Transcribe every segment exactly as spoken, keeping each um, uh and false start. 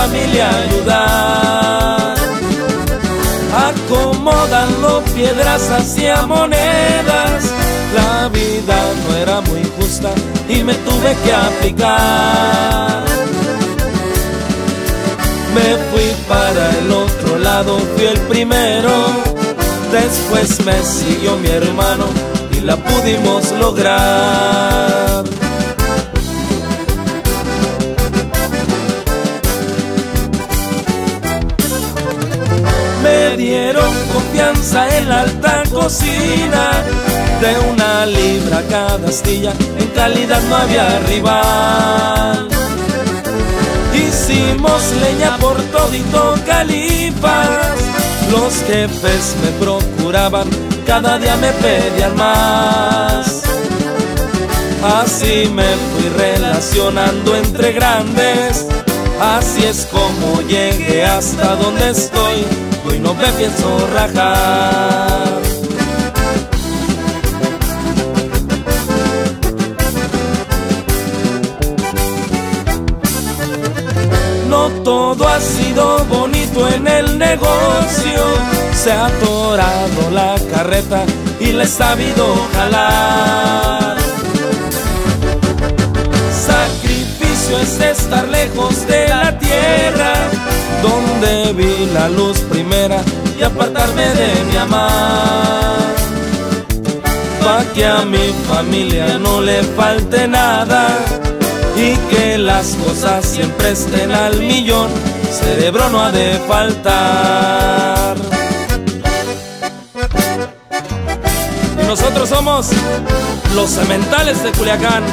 familia ayudar. Acomodando piedras hacia monedas, la vida no era muy justa y me tuve que aplicar. Me fui para el otro lado, fui el primero. Después me siguió mi hermano y la pudimos lograr. Me dieron confianza en la alta cocina, de una libra cada astilla, en calidad no había rival. Hicimos leña por todito Califas, los jefes me procuraban, cada día me pedían más. Así me fui relacionando entre grandes, así es como llegué hasta donde estoy, y hoy no me pienso rajar. No todo ha sido bonito en el negocio, se ha atorado la carreta y la he sabido jalar. Sacrificio es estar lejos de la tierra, donde vi la luz primera, y apartarme de mi amar. Pa' que a mi familia no le falte nada y que las cosas siempre estén al millón, cerebro no ha de faltar. Y nosotros somos los Sementales de Culiacán.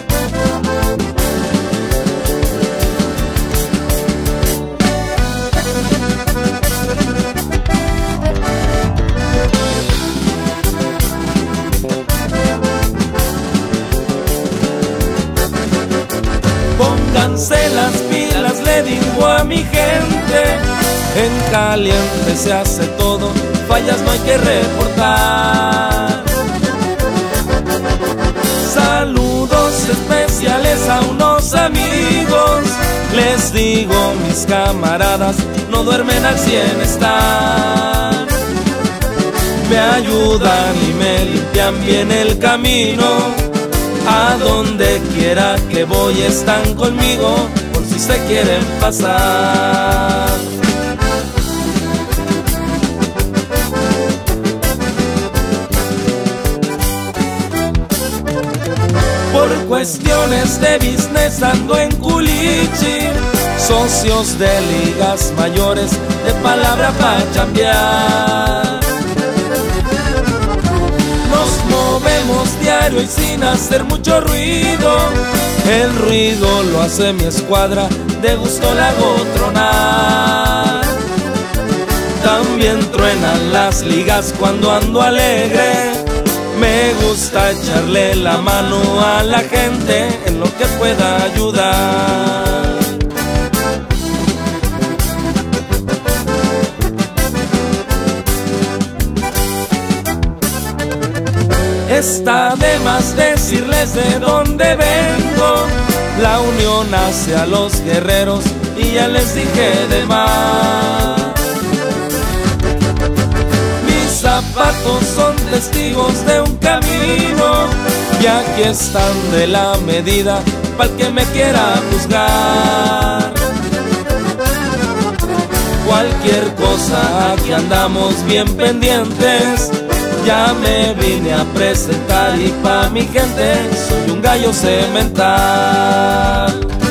Pónganse las pilas, le digo a mi gente, en caliente se hace todo, fallas no hay que reportar. Saludos especiales a unos amigos, les digo mis camaradas, no duermen al cien están. Me ayudan y me limpian bien el camino, a donde quiera que voy están conmigo, por si se quieren pasar. Por cuestiones de business ando en Culichi, socios de ligas mayores, de palabra pa' chambear. Nos movemos diario y sin hacer mucho ruido, el ruido lo hace mi escuadra, de gusto la hago tronar. También truenan las ligas cuando ando alegre, me gusta echarle la mano a la gente en lo que pueda ayudar. Está de más decirles de dónde vengo, la unión hace a los guerreros y ya les dije de más. Mis zapatos son testigos de un camino y aquí están de la medida pa'l que me quiera juzgar. Cualquier cosa, aquí andamos bien pendientes, ya me vine a presentar y pa' mi gente soy un gallo cemental.